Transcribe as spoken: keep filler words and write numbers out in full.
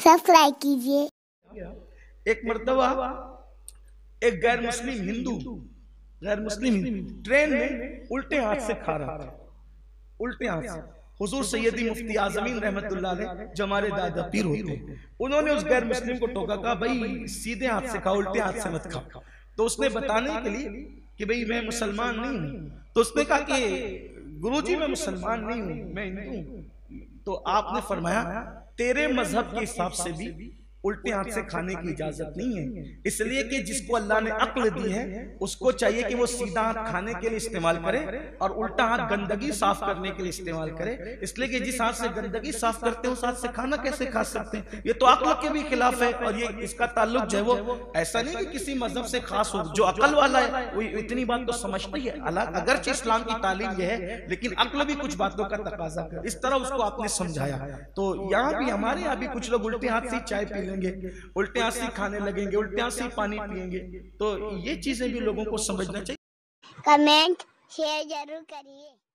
Subscribe कीजिए। एक मर्तबा एक गैर मुस्लिम हिंदू गैर मुस्लिम ट्रेन में उल्टे हाथ से खा रहा था, उल्टे हाथ से। हुजूर सैयदी मुफ्ती आज़मीन रहमतुल्लाह अलैह जो हमारे दादा पीर होते हैं, उन्होंने उस गैर मुस्लिम को टोका, कहा भाई सीधे हाथ से खाओ, उल्टे हाथ से मत खाओ। तो उसने बताने के लिए कि भाई मैं मुसलमान नहीं हूँ, तो उसने कहा कि गुरुजी मैं मुसलमान नहीं हूँ, मैं हिंदू हूँ। तो आपने फरमाया तेरे मजहब के हिसाब से भी उल्टे हाथ से खाने की इजाजत नहीं है, इसलिए कि जिसको अल्लाह ने अक्ल दी है उसको चाहिए कि वो सीधा हाथ खाने के लिए इस्तेमाल करे और उल्टा हाथ गंदगी साफ करने के लिए इस्तेमाल करे। इसलिए कि जिस हाथ से गंदगी साफ करते हैं उस हाथ से खाना कैसे खा सकते हैं? ये तो अक्ल के भी खिलाफ है। और ये इसका ताल्लुक जो है वो ऐसा नहीं कि किसी मजहब से खास हो, जो अक्ल वाला है वो इतनी बात तो समझती है। अगरचे इस्लाम की तालीम ये है, लेकिन अक्ल भी कुछ बातों का तकाजा कर, इस तरह उसको आपने समझाया। तो यहाँ भी हमारे यहाँ भी कुछ लोग उल्टे हाथ से चाय पी लेंगे, उल्टे हाथ से खाने लगेंगे, उल्टे हाथ से पानी पिएंगे। तो ये चीजें भी लोगों को समझना चाहिए। कमेंट शेयर जरूर करिए।